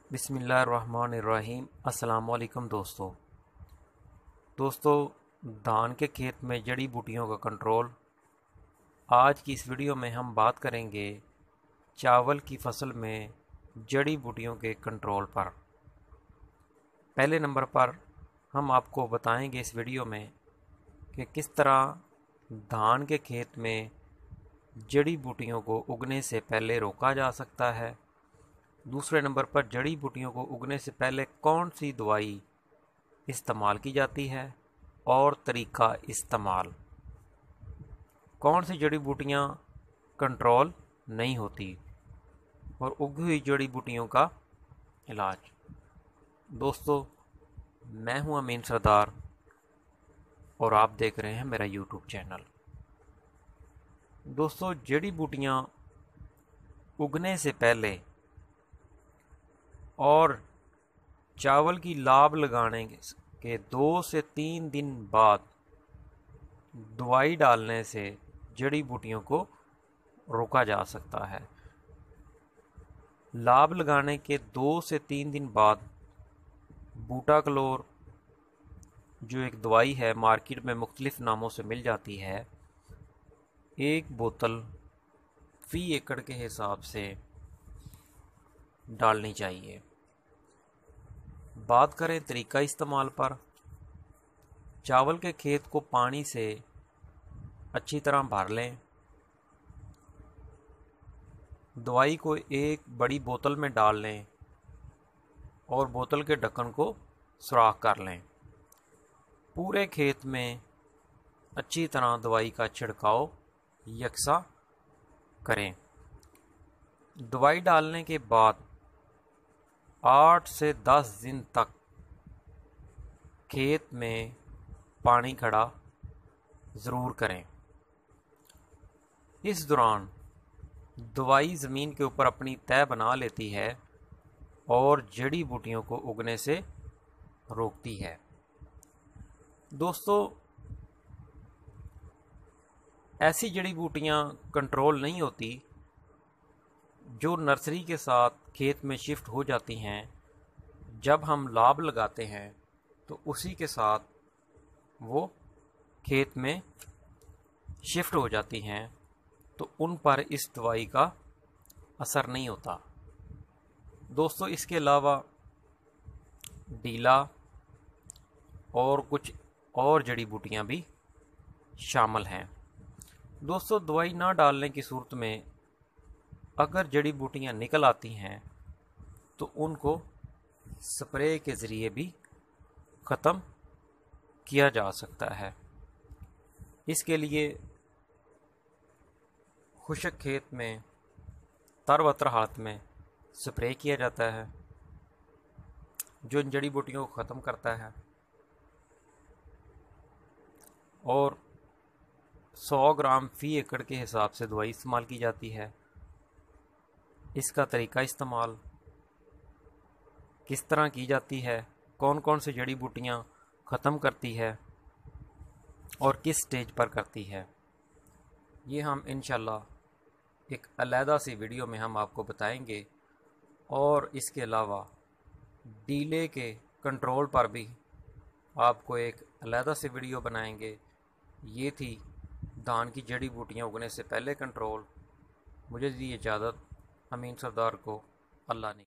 बिस्मिल्लाहिर्रहमानिर्रहीम। अस्सलाम वालेकुम दोस्तों, धान के खेत में जड़ी बूटियों का कंट्रोल। आज की इस वीडियो में हम बात करेंगे चावल की फसल में जड़ी बूटियों के कंट्रोल पर। पहले नंबर पर हम आपको बताएंगे इस वीडियो में कि किस तरह धान के खेत में जड़ी बूटियों को उगने से पहले रोका जा सकता है। दूसरे नंबर पर जड़ी बूटियों को उगने से पहले कौन सी दवाई इस्तेमाल की जाती है और तरीका इस्तेमाल। कौन सी जड़ी बूटियाँ कंट्रोल नहीं होती और उगी हुई जड़ी बूटियों का इलाज। दोस्तों, मैं हूं अमीन सरदार और आप देख रहे हैं मेरा यूट्यूब चैनल। दोस्तों, जड़ी बूटियाँ उगने से पहले और चावल की लाब लगाने के 2 से 3 दिन बाद दवाई डालने से जड़ी बूटियों को रोका जा सकता है। लाब लगाने के 2 से 3 दिन बाद बूटाक्लोर जो एक दवाई है, मार्केट में मुख्तलिफ नामों से मिल जाती है, 1 बोतल फी एकड़ के हिसाब से डालनी चाहिए। बात करें तरीका इस्तेमाल पर, चावल के खेत को पानी से अच्छी तरह भर लें। दवाई को एक बड़ी बोतल में डाल लें और बोतल के ढक्कन को सुराख कर लें। पूरे खेत में अच्छी तरह दवाई का छिड़काव यकसा करें। दवाई डालने के बाद 8 से 10 दिन तक खेत में पानी खड़ा ज़रूर करें। इस दौरान दवाई ज़मीन के ऊपर अपनी तह बना लेती है और जड़ी बूटियों को उगने से रोकती है। दोस्तों, ऐसी जड़ी बूटियाँ कंट्रोल नहीं होती जो नर्सरी के साथ खेत में शिफ्ट हो जाती हैं। जब हम लाब लगाते हैं तो उसी के साथ वो खेत में शिफ्ट हो जाती हैं, तो उन पर इस दवाई का असर नहीं होता। दोस्तों, इसके अलावा डीला और कुछ और जड़ी बूटियाँ भी शामिल हैं। दोस्तों, दवाई ना डालने की सूरत में अगर जड़ी बूटियाँ निकल आती हैं तो उनको स्प्रे के ज़रिए भी ख़त्म किया जा सकता है। इसके लिए खुश्क खेत में तरबतर हालत में स्प्रे किया जाता है जो इन जड़ी बूटियों को ख़त्म करता है, और 100 ग्राम फी एकड़ के हिसाब से दवाई इस्तेमाल की जाती है। इसका तरीका इस्तेमाल किस तरह की जाती है, कौन कौन सी जड़ी बूटियाँ ख़त्म करती है और किस स्टेज पर करती है, ये हम इंशाल्लाह एक अलहदा सी वीडियो में हम आपको बताएंगे। और इसके अलावा डीले के कंट्रोल पर भी आपको एक अलहदा सी वीडियो बनाएंगे। ये थी धान की जड़ी बूटियाँ उगने से पहले कंट्रोल। मुझे दी इजाज़त। अमीन सरदार को अल्लाह ने